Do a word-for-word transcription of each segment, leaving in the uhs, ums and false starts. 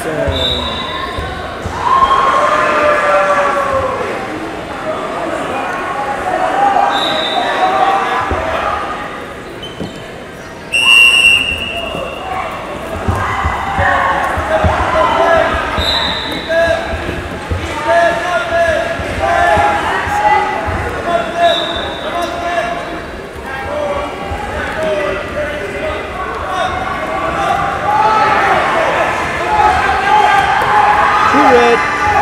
Caution. Red.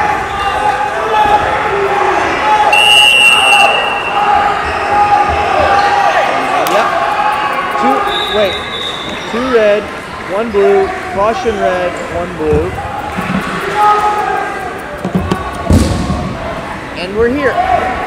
Yep. Two, wait. Two red, one blue. Caution red, one blue. And we're here.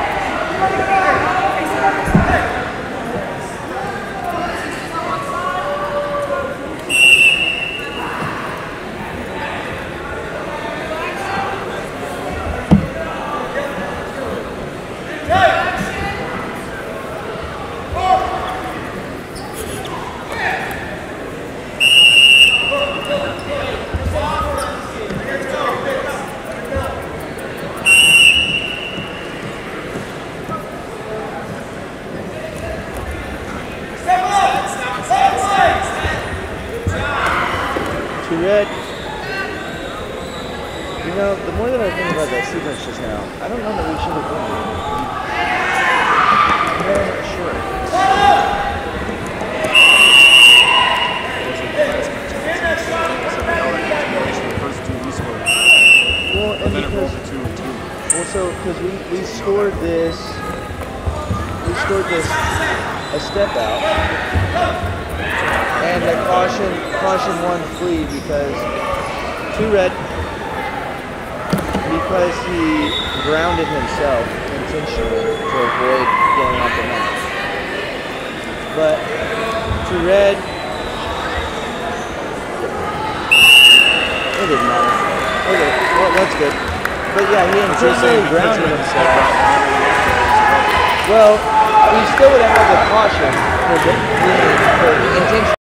Two red. You know, the more that I think about that sequence just now, I don't know that we should have won it. I'm really not sure. Well, and because, well, so, because we, we scored this, we scored this a step out. And a caution, caution one flea because two red because he grounded himself intentionally to avoid going off the mat. But two red, it didn't matter. Okay, well that's good. But yeah, he intentionally grounded himself. Well, he still would have had the caution for the, for the intention.